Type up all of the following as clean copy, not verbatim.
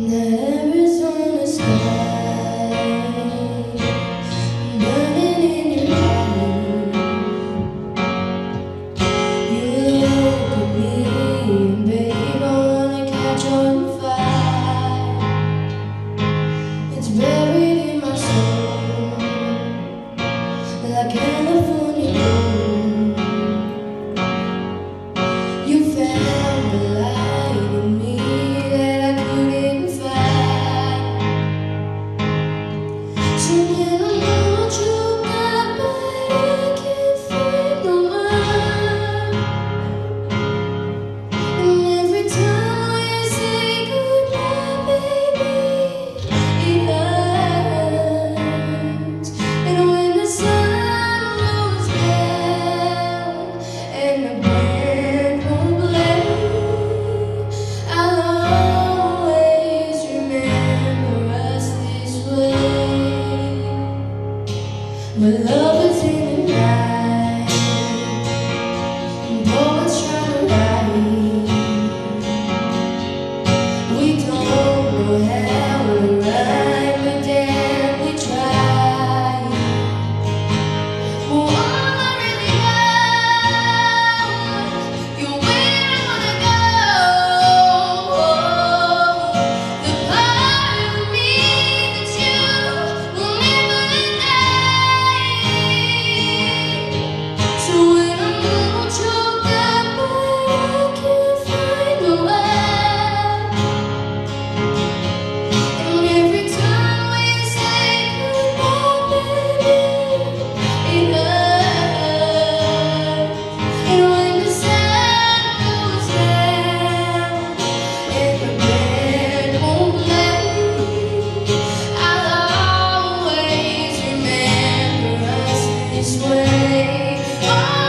Arizona sky burning in your eyes. You look at me, and babe, I wanna catch on fire. It's buried in my soul like California gold. You found the light in me that I couldn't find. So when I'm not choked up, but I can't find no mind. And every time we say goodbye, baby, it hurts. And when the sun goes down and the band won't play, I'll always remember us this way. But love is in the night, and poets try to write. We don't know how to write, but damn, we try. Well, all I really know, you're where I wanna go. The part of me that you will never deny. So when I'm all choked up, but I can't find the word. And every time we say goodbye, baby, it hurts. And when the sun goes down and the band won't play, I'll always remember us this way. Oh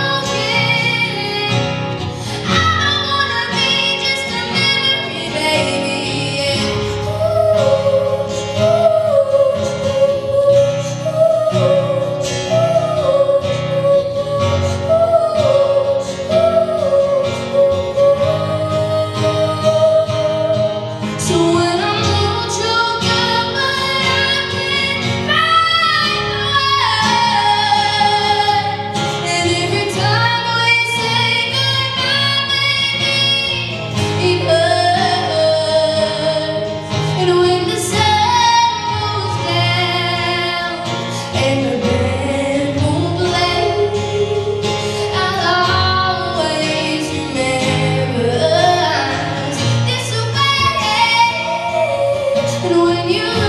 yeah, I don't wanna be just a memory, baby. So when I'm all choked up, but I can't find the words. And every time we say goodbye, baby, it hurts. And when the sun goes down and the band won't play, I'll always remember us this way. And when you